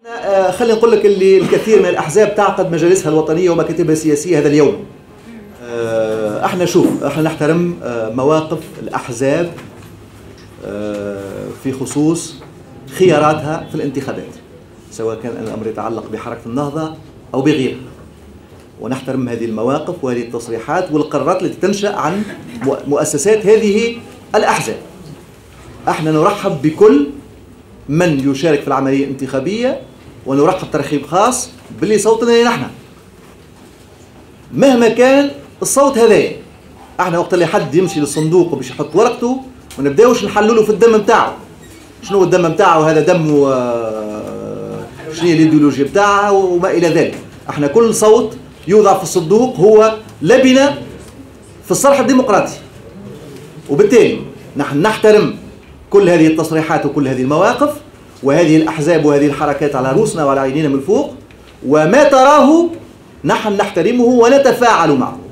خلينا نقول لك اللي الكثير من الأحزاب تعقد مجالسها الوطنية ومكاتبها السياسية هذا اليوم. احنا نحترم مواقف الأحزاب في خصوص خياراتها في الانتخابات، سواء كان الأمر يتعلق بحركة النهضة أو بغيرها، ونحترم هذه المواقف وهذه التصريحات والقرارات التي تنشأ عن مؤسسات هذه الأحزاب. احنا نرحب بكل من يشارك في العملية الانتخابية، ونرحب ترحيب خاص باللي صوتنا نحن مهما كان الصوت هذايا. احنا وقت اللي حد يمشي للصندوق وباش يحط ورقته ما نبداوش نحللوا في الدم نتاعو، شنو الدم نتاعو، هذا دمه شنو هي الايديولوجيا نتاعها وما الى ذلك. احنا كل صوت يوضع في الصندوق هو لبنه في الصرح الديمقراطي، وبالتالي نحن نحترم كل هذه التصريحات وكل هذه المواقف وهذه الأحزاب وهذه الحركات على رؤوسنا وعلى عينينا من فوق، وما تراه نحن نحترمه ونتفاعل معه.